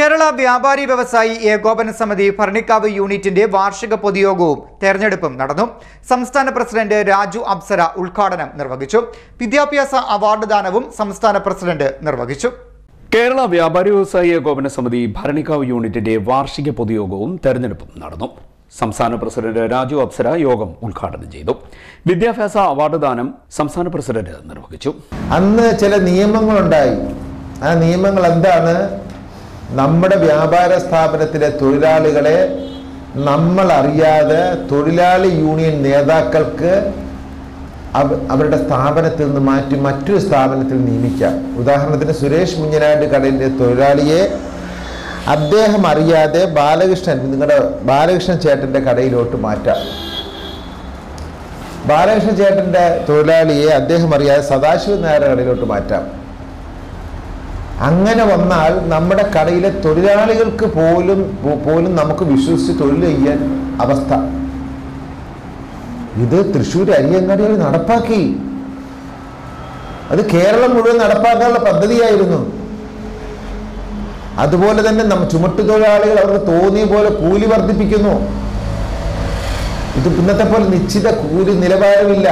കേരള വ്യാപാരി വ്യവസായി ഏകോപന സമിതി ഭരണിക്കാവ് യൂണിറ്റിന്റെ വാർഷിക പൊതുയോഗവും തെരഞ്ഞെടുപ്പും നടന്നു. സംസ്ഥാന പ്രസിഡന്റ് രാജു അപ്സര ഉദ്ഘാടനം നിർവഹിച്ചു. വിദ്യാഭ്യാസ അവാർഡ് ദാനവും സംസ്ഥാന പ്രസിഡന്റ് നിർവഹിച്ചു. കേരള വ്യാപാരി വ്യവസായി ഏകോപന സമിതി ഭരണിക്കാവ് യൂണിറ്റിന്റെ വാർഷിക പൊതുയോഗവും തെരഞ്ഞെടുപ്പും നടന്നു. സംസ്ഥാന പ്രസിഡന്റ് രാജു അപ്സര യോഗം ഉദ്ഘാടനം ചെയ്തു. വിദ്യാഭ്യാസ അവാർഡ് ദാനം സംസ്ഥാന പ്രസിഡന്റ് നിർവഹിച്ചു. അന്ന് ചില നിയമങ്ങളുണ്ടായി. ആ നിയമങ്ങൾ എന്താണ്? നമ്മുടെ വ്യാപാര സ്ഥാപനത്തിലെ തൊഴിലാളികളെ നമ്മൾ അറിയാതെ തൊഴിലാളി യൂണിയൻ നേതാക്കൾക്ക് അവരുടെ സ്ഥാപനത്തിൽ നിന്ന് മാറ്റി മറ്റൊരു സ്ഥാപനത്തിൽ നിയമിക്കാം. ഉദാഹരണത്തിന് സുരേഷ് മുഞ്ഞനാട് കടയിലെ തൊഴിലാളിയെ അദ്ദേഹം അറിയാതെ നിങ്ങളുടെ ബാലകൃഷ്ണൻ ചേട്ടൻ്റെ കടയിലോട്ട് മാറ്റാം. ബാലകൃഷ്ണൻ ചേട്ടൻ്റെ തൊഴിലാളിയെ അദ്ദേഹം അറിയാതെ സദാശിവൻ നായരുടെ കടയിലോട്ട് മാറ്റാം. അങ്ങനെ വന്നാൽ നമ്മുടെ കടയിലെ തൊഴിലാളികൾക്ക് പോലും നമുക്ക് വിശ്വസിച്ച് തൊഴിൽ ചെയ്യാൻ അവസ്ഥ. ഇത് തൃശ്ശൂർ അരിയങ്ങാടിയിൽ നടപ്പാക്കി. അത് കേരളം മുഴുവൻ നടപ്പാക്കാനുള്ള പദ്ധതിയായിരുന്നു. അതുപോലെ തന്നെ ചുമട്ടുതൊഴിലാളികൾ അവർക്ക് തോന്നിയ പോലെ കൂലി വർദ്ധിപ്പിക്കുന്നു. ഇത് ഇന്നത്തെ പോലെ നിശ്ചിത കൂലി നിലവാരമില്ല.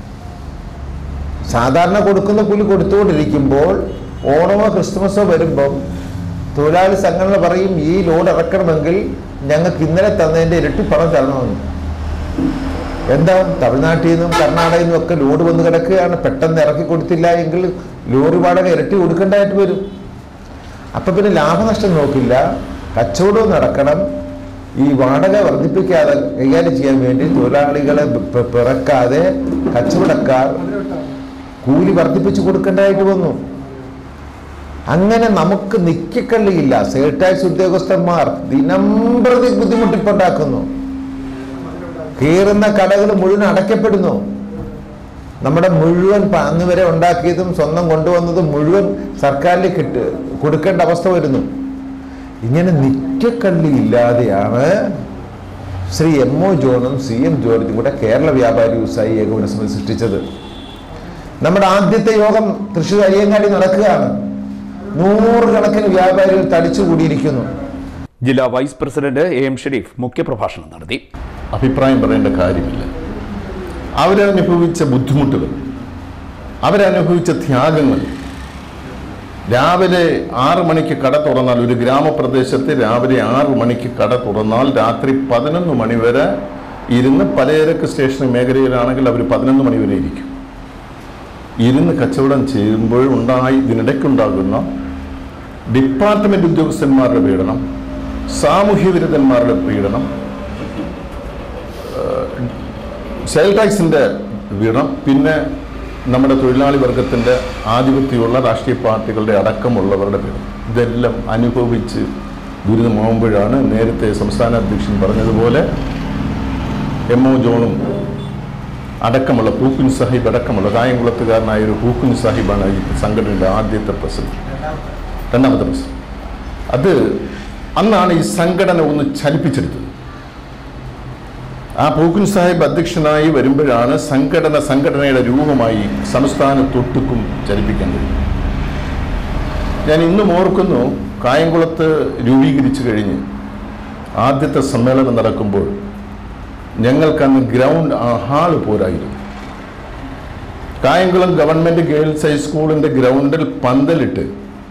സാധാരണ കൊടുക്കുന്ന കൂലി കൊടുത്തുകൊണ്ടിരിക്കുമ്പോൾ ഓണമോ ക്രിസ്തുമസോ വരുമ്പം തൊഴിലാളി സംഘടന പറയും, ഈ ലോഡ് ഇറക്കണമെങ്കിൽ ഞങ്ങൾക്ക് ഇന്നലെ തന്നതിൻ്റെ ഇരട്ടി പണം തരണമെന്ന്. എന്താ, തമിഴ്നാട്ടിൽ നിന്നും കർണാടകയിൽ നിന്നും ഒക്കെ ലോഡ് വന്ന് കിടക്കുകയാണ്. പെട്ടെന്ന് ഇറക്കി കൊടുത്തില്ല എങ്കിൽ ലോറി വാടക ഇരട്ടി കൊടുക്കേണ്ടതായിട്ട് വരും. അപ്പം പിന്നെ ലാഭനഷ്ടം നോക്കില്ല, കച്ചവടവും നടക്കണം. ഈ വാടക വർദ്ധിപ്പിക്കാതെ കൈകാര്യം ചെയ്യാൻ വേണ്ടി തൊഴിലാളികളെ പിറക്കാതെ കച്ചവടക്കാർ കൂലി വർദ്ധിപ്പിച്ചു കൊടുക്കേണ്ടതായിട്ട് വന്നു. അങ്ങനെ നമുക്ക് നിക്കക്കള്ളിയില്ല. സെയിൽ ടാക്സ് ഉദ്യോഗസ്ഥന്മാർ ദിനംപ്രതി ബുദ്ധിമുട്ടിപ്പുണ്ടാക്കുന്നു. കീറുന്ന കടകൾ മുഴുവൻ അടയ്ക്കപ്പെടുന്നു. നമ്മുടെ മുഴുവൻ അന്ന് വരെ ഉണ്ടാക്കിയതും സ്വന്തം കൊണ്ടുവന്നതും മുഴുവൻ സർക്കാരിൽ കൊടുക്കേണ്ട അവസ്ഥ വരുന്നു. ഇങ്ങനെ നിക്കക്കള്ളി ഇല്ലാതെയാണ് ശ്രീ MO ജോണും CM ജോർജും കൂടെ കേരള വ്യാപാരി വ്യവസായി ഏകോപന സമിതി സൃഷ്ടിച്ചത്. നമ്മുടെ ആദ്യത്തെ യോഗം തൃശ്ശൂർ അരിയങ്ങാടി നടക്കുകയാണ്. 100 കണക്കിന് വ്യാപാരികൾ തടിച്ചുകൂടിയിരിക്കുന്നു. ജില്ലാ വൈസ് പ്രസിഡന്റ് AM ഷെരീഫ് മുഖ്യപ്രഭാഷണം നടത്തി. അഭിപ്രായം പറയേണ്ട കാര്യമില്ല. അവരനുഭവിച്ച ബുദ്ധിമുട്ടുകൾ, അവരനുഭവിച്ച ത്യാഗങ്ങൾ. രാവിലെ 6 മണിക്ക് കട തുറന്നാൽ, ഒരു ഗ്രാമപ്രദേശത്ത് രാവിലെ 6 മണിക്ക് കട തുറന്നാൽ രാത്രി 11 മണി വരെ ഇരുന്ന്, പലചരക്ക് സ്റ്റേഷൻ മേഖലയിലാണെങ്കിൽ അവർ 11 മണി വരെ ഇരുന്ന് കച്ചവടം ചെയ്യുമ്പോൾ ഇതിനിടയ്ക്കുണ്ടാകുന്ന ഡിപ്പാർട്ട്മെന്റ് ഉദ്യോഗസ്ഥന്മാരുടെ പീഡനം, സാമൂഹ്യ വിരുദ്ധന്മാരുടെ പീഡനം, സെയിൽ ടാക്സിൻ്റെ പീഡനം, പിന്നെ നമ്മുടെ തൊഴിലാളി വർഗത്തിൻ്റെ ആധിപത്യമുള്ള രാഷ്ട്രീയ പാർട്ടികളുടെ അടക്കമുള്ളവരുടെ പീഡനം, ഇതെല്ലാം അനുഭവിച്ച് ദുരിതമാകുമ്പോഴാണ് നേരത്തെ സംസ്ഥാന അധ്യക്ഷൻ പറഞ്ഞതുപോലെ MO ജോണും അടക്കമുള്ള പൂക്കുൻ സാഹിബ് അടക്കമുള്ള കായംകുളത്തുകാരനായ ഒരു പൂക്കുൻ സാഹിബാണ് ഈ സംഘടനയുടെ ആദ്യത്തെ പ്രസിഡന്റ്, രണ്ടാമത്തെ പ്രസിഡന്റ്. അന്നാണ് ഈ സംഘടന ഒന്ന് ചലിപ്പിച്ചെടുത്തത്. ആ പൂക്കുൻ സാഹിബ് അധ്യക്ഷനായി വരുമ്പോഴാണ് സംഘടനയുടെ രൂപമായി സംസ്ഥാനത്തൊട്ടുക്കും ചലിപ്പിക്കാൻ കഴിയും. ഞാൻ ഇന്നും ഓർക്കുന്നു, കായംകുളത്ത് രൂപീകരിച്ചു കഴിഞ്ഞ് ആദ്യത്തെ സമ്മേളനം നടക്കുമ്പോൾ ഞങ്ങൾക്കന്ന് ഗ്രൗണ്ട് ഹാള് പോരായിരുന്നു. കായംകുളം ഗവൺമെന്റ് ഗേൾസ് ഹൈസ്കൂളിന്റെ ഗ്രൗണ്ടിൽ പന്തലിട്ട്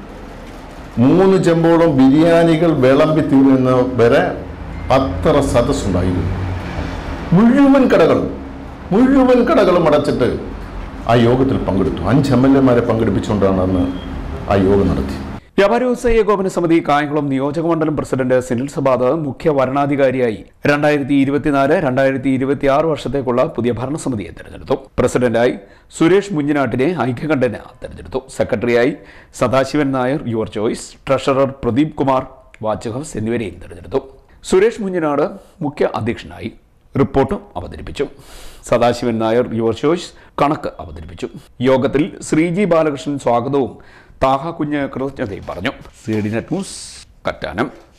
3 ചെമ്പോളം ബിരിയാണികൾ വിളമ്പി തീരുന്ന വരെ അത്ര സദസ്സുണ്ടായിരുന്നു. മുഴുവൻ കടകളും അടച്ചിട്ട് ആ യോഗത്തിൽ പങ്കെടുത്തു. 5 MLA പങ്കെടുപ്പിച്ചുകൊണ്ടാണ് അന്ന് ആ യോഗം നടത്തി. വ്യാപാരി വ്യവസായി ഏകോപന സമിതി കായംകുളം നിയോജക മണ്ഡലം പ്രസിഡന്റ് സിനിൽ സബാദ് മുഖ്യ വരണാധികാരിയായി 2024-2026 വർഷത്തേക്കുള്ള പുതിയ ഭരണസമിതിയെ തെരഞ്ഞെടുത്തു. പ്രസിഡന്റായി സുരേഷ് മുഞ്ഞനാട്ടിനെ ഐക്യകണ്ഠേന തെരഞ്ഞെടുത്തു. സെക്രട്ടറിയായി സദാശിവൻ നായർ യുവർ ചോയ്സ്, ട്രഷറർ പ്രദീപ് കുമാർ വാച്ച് ഹൗസ് എന്നിവരെയും തെരഞ്ഞെടുത്തു. സുരേഷ് മുഞ്ഞനാട് മുഖ്യ അധ്യക്ഷനായി റിപ്പോർട്ട് അവതരിപ്പിച്ചു. സദാശിവൻ നായർ യുവർ ചോയ്സ് കണക്ക് അവതരിപ്പിച്ചു. യോഗത്തിൽ ശ്രീജി ബാലകൃഷ്ണൻ സ്വാഗതവും താഹ കുഞ്ഞ് കൃതജ്ഞതയും പറഞ്ഞു. CDNet news, Kattanam.